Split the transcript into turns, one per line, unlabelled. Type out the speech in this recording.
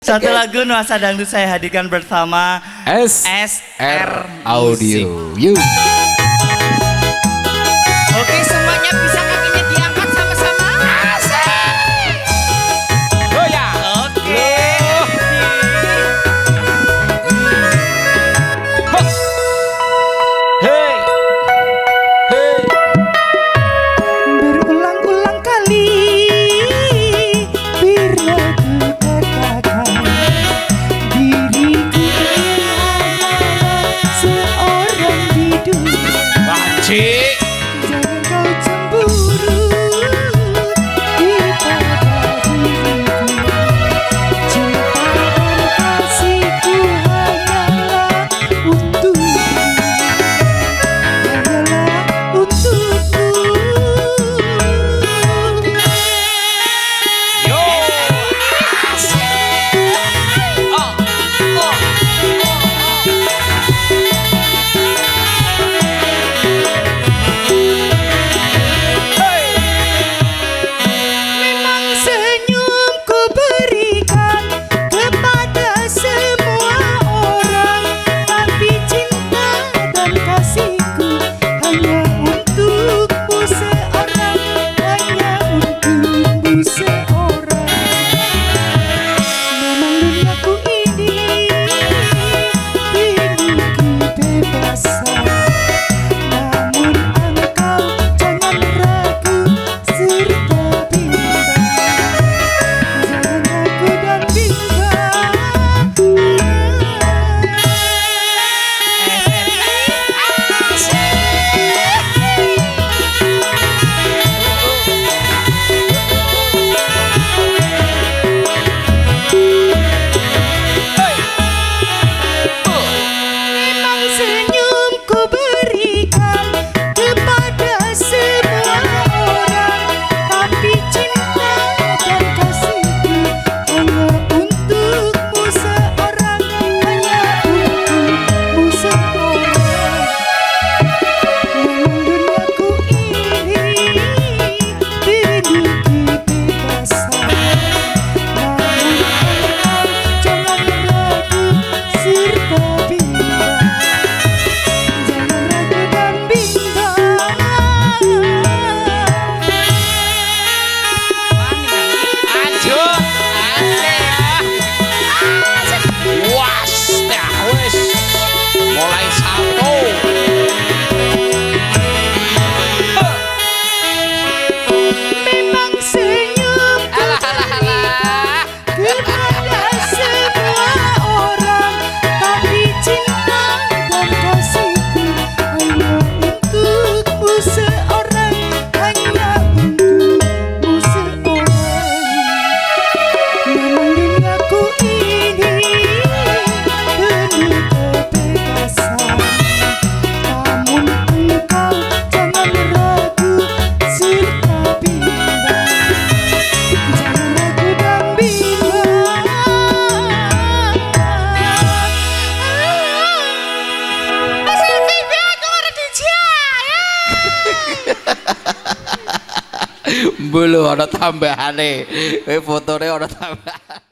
Satu lagu nuansa dangdut saya hadirkan bersama SR
Audio. Yuk.
Oke, semuanya bisa kakinya diangkat sama-sama. Asik.
Oh ya.
Oke.
Hey. Hey.
Berulang-ulang kali bila ku katakan diriku hanyalah seorang bidu.
Wajib.
Jangan kau cemburu kepada diriku. Cinta dan kasihku hanyalah untukmu.
Yo.
Memang senyum ku berikan kepada semua orang, tapi cinta dan kasihku hanya untukmu seorang, hanya untukmu seorang. Memang duniaku ini penuh kebebasan, namun engkau jangan ragu serta bimbang. Jangan ragu dan memang senyum ku berikan kepada semua orang, tapi cinta dan kasihku hanya untukmu seorang, hanya untukmu seorang. Memang duniaku ini penuh kebebasan, namun engkau jangan ragu serta bimbang. Jangan ragu dan bimbang.
Lanjut. Asik. Was, dah wes. Mulai satu.
Memang senyum ku
Alah, alah, alah.
kepada semua orang, tapi cinta dan kasihku hanya untukmu seorang, hanya untukmu seorang. Memang duniaku ini penuh kebebasan, namun engkau jangan ragu serta bimbang. Jangan ragu dan bimbang.
Hasil video keluar di Jaya.
Belum ada tambahan nih. Fotonya ada tambahan.